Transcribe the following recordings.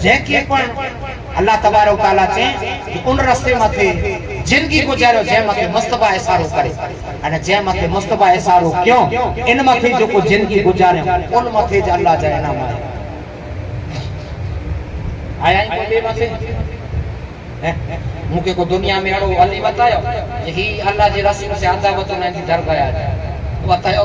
जेके पण अल्लाह तबारक ताला चे उन रास्ते माथे जिंदगी गुजारो जे माथे मुस्तफा इशारो करे अने जे माथे मुस्तफा इशारो क्यों इन माथे जो को जिंदगी गुजारे उन माथे ज अल्लाह जा इनाम आया कोई माथे मुके को दुनिया में अड़ो अली बतायो ही अल्लाह जी रसूल से अदावत ने की दरगाह आया बतायो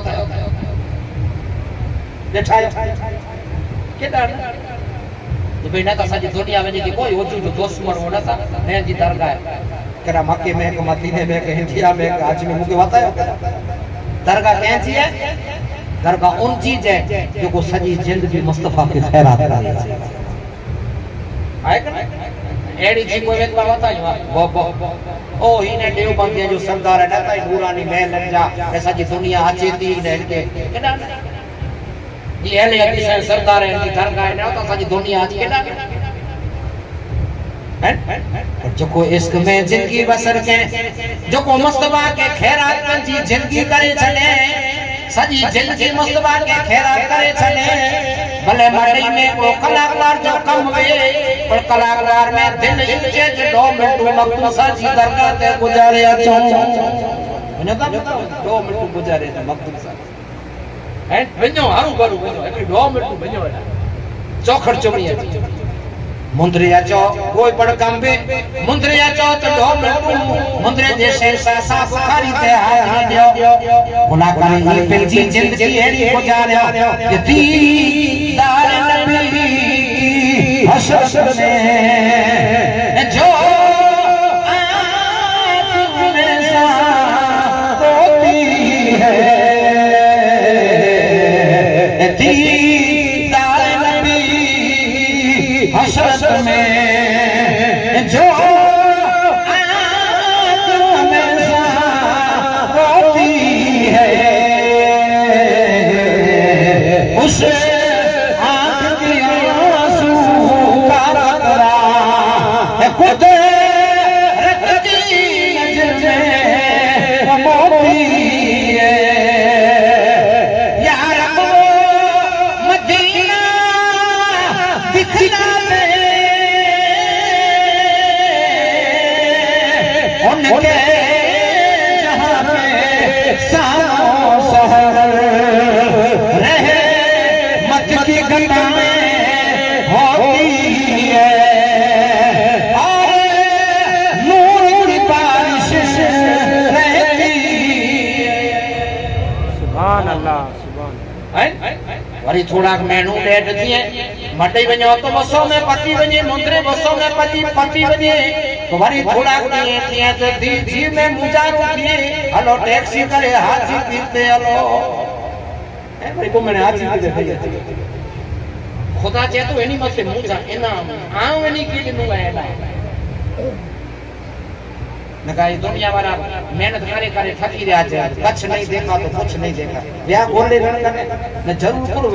देखायो केदा तो बेटा का सजी दुनिया में की कोई वजूद दुश्मन होना था ने जी दरगाह करा मक्के में के मदीने में के इंडिया में के आज में मुके बतायो दरगाह कौन सी है दरगाह उन चीज है जो को सजी जिंदगी मुस्तफा के खैरात करे आए कने एड़ी जी कोई वेत बतायो बो ओ ही ने देव बंदिया जो सरदार है ना नूरानी महल जा ऐसा जी दुनिया आचे थी ने के केदा ये ले अति सरदार है की दरगाह ने तो सजी दुनिया आज केदा हैं जो को इश्क में जिंदगी बसर के जो को मुस्तफा के खैरात जी जिंदगी करे चले सजी जिंदगी मुस्तफा के खैरात करे चले भले मड़ई में को कलाकार जो कम वे पर कलाकार में दिल इंचे 2 मिनट मकसूसा जी दरगाह ते गुजारे अचो वने ता 2 मिनट गुजारे त मकसूसा हैं वणो हारू करू वणो 2 मिनट वणो चौखड़ चुमी मुंदरी अचो कोई बड़ कम पे मुंदरी अचो तो 2 मिनट मुंदरे जैसे सा बुखारी ते आया दियो गुनाह करे ये पिल जी जिंदगी एड़ी गुजारे ये दीदार नबी हशर में जो आँख में सांस होती है दीदार नबी हशर में जो आँख में सांस होती है उस वरी थोड़ा मेनू लेट थिए मटई वणो तो बसो में पति वने मुंदरे बसो में पति वने तो वरी थोड़ा दिए थिए तो जी में मुजारो थिए हलो टैक्सी करे हाजी पीते हलो ए भाई को मैंने हाजी पीते खुदा चे तो एनी मसे मुजा इनाम आऊ एनी की नु है नगाई दुनिया वाला मेहनत करे करे थकी रहा है कुछ नहीं देखा तो कुछ नहीं देखा या बोले रण करे न जरूर करो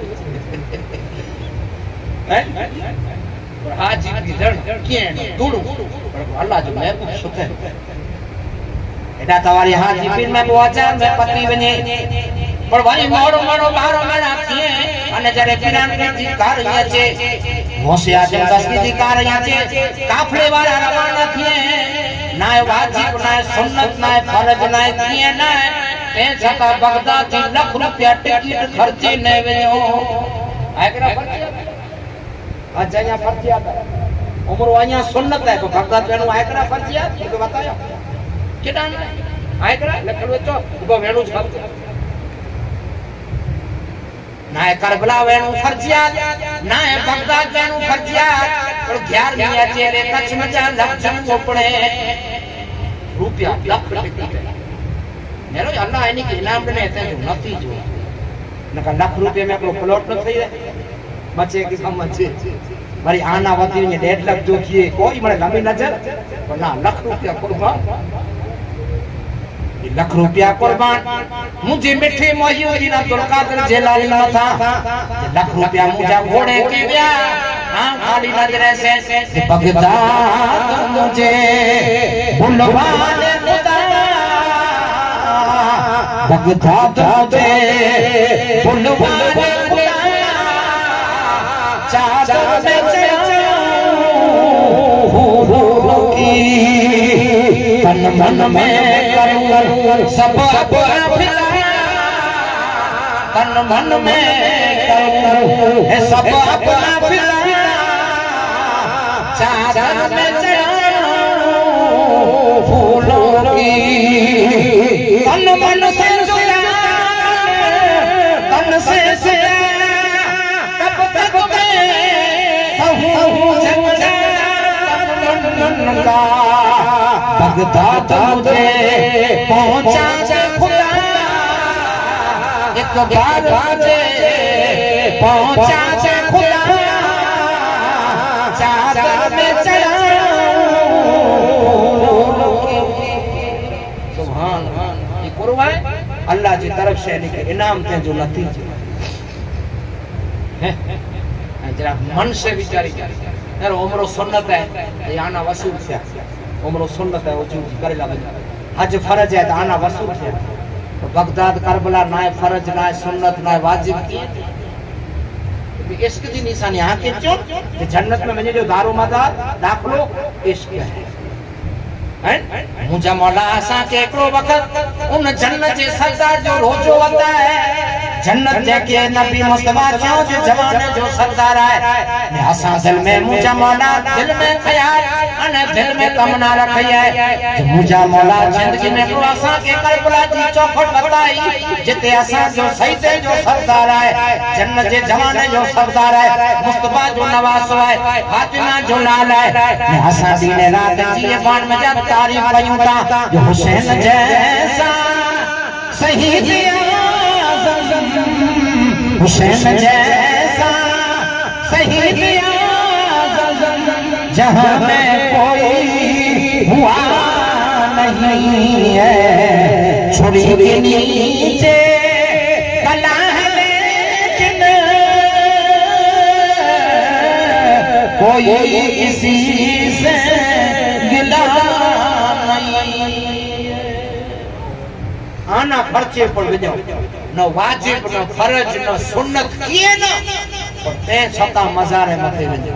हैं आज की जड़ के दूर अल्लाह जो महबूब सुते एटा तवारी हाजी पीर में बोचा में पति बने पर भाई मोड़ो बारो में राखिए अने जरे पीरान के जी कार या छे होशियार जन दस्ती दी कार या छे काफले वाला रवाना थिए ना वाजिब ना सुन्नत ना फर्ज ना किए ना ते छता बगदाद थी लाख रुपया टिकट खर्ची ने वेयो आकरा फर्जिया आज या फर्जिया उम्र वाया सुन्नत है तो बगदाद वेणु आकरा फर्जिया तो बतायो केडा आकरा लखड़ो तो उबो वेणु छप ना करबला वेणु फर्जिया ना बगदाद वेणु फर्जिया और 11 में चेरे कच्छ में जा लक्ष कोपड़े रुपया लाख टिकट मेरो अल्लाह एनी के इनाम ने ते नथी जो नका लाख रुपया में आपको प्लॉट न थई बचे की समझे मारी आना वती ने 1.5 लाख जो थी कोई मने लंबी नजर पर ना लाख रुपया कुर्बान लाख रुपया कुर्बान मुझे मिठे मोहिउद्दीन अब्दुल कादिर जिलानी था लाख रुपया मुझे घोड़े के ब्या हां खाली नजर से बगदाद मुझे बुलवाने खुदा बगदाद दे बुलवाने खुदा चादर में मन में करूं सब अपना तन मन में करूं सब अपना चादर में चढ़ाऊं फूलों की तन मन से तन से तब तक बगदाद मुझे पहुंचा खुदा एक बार मुझे पहुंचा खुदा चादर में सुभान ये कुर्बा है अल्लाह की तरफ से इनाम थे जो नतीजे जरा मन से विचारी यार उम्र सुन्नत है आना वसूल से उम्र सुन्नत है वजूद करे लगे हज फर्ज है तो आना वसूल से तो बगदाद करबला ना फर्ज ना सुन्नत ना वाजिब की इश्क की निशानी यहाँ के क्यों कि जन्नत में मुझे जो दारो मदार दाखलो इश्क है मुझे मौला आसा के एकड़ो वक्त उन जन्नत जे सरदार जो रोजो वता है जन्नत जेके नबी मुस्तफा जो जमाने जो सरदार है आसा दिल में मुझे मौला दिल में ख्याल अने दिल में तमन्ना रखी है जो मुझे मौला जिंदगी में को आसा के करबला जी चौखट बताई जिते आसा जो सईद जो सरदार है जन्नत जे जमाने जो सरदार है मुस्तफा जो नवाज है फातिमा जो लाल है आसा दिन रात जी बाण में जब तारीफ कयूं ता जो हुसैन जैसा शहीद आज़म हुसैन जैसा शहीद आज़म जहां में कोई हुआ नहीं है छुरी के नीचे कला है लेकिन कोई किसी से गिला आना पर्चे पर विजो न वाजिब न फर्ज न सुन्नत किए न और ते सता मज़ारे मथे विजो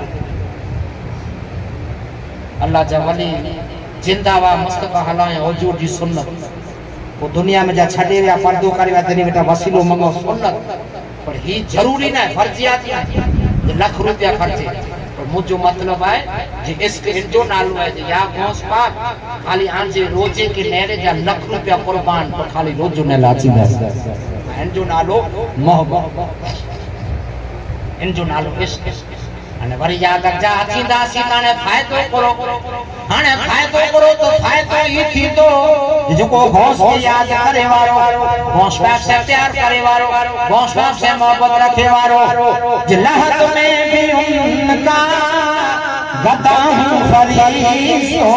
अल्लाह जा वली जिंदावा मुस्तफा हलाए हुजूर जी सुन्नत वो दुनिया में जा छडे या पर्दो करे तेरी बेटा वसीलो मंगो सुन्नत पर ही जरूरी ना फर्जियात लाख रुपया खर्चे मुझो मतलब है जे इश्क इंजो नालो है या गौस पाक खाली आंजे रोजे के नेरे जा लाख रुपया कुर्बान पर खाली रोजो ने लाची बस इंजो नालो मोहब्बत इंजो नालो इश्क अने वरी याद जा अचींदा सीताने फायदो करो हाने फायदो करो तो फायदो ही थी तो जेको गौस के याद करे वारो गौस पाक से प्यार करे वारो गौस पाक से मोहब्बत रखे वारो जिल्लत में भी उनका गदा हूं फरीसो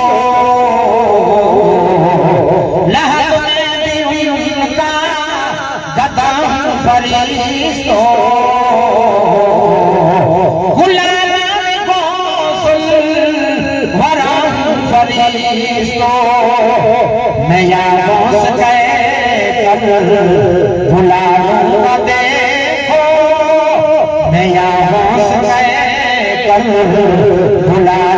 लहद में भी उनका गदा हूं फरीसो मैं यारों से कर भुला लूंगा देखो मैं यारों से कर भुला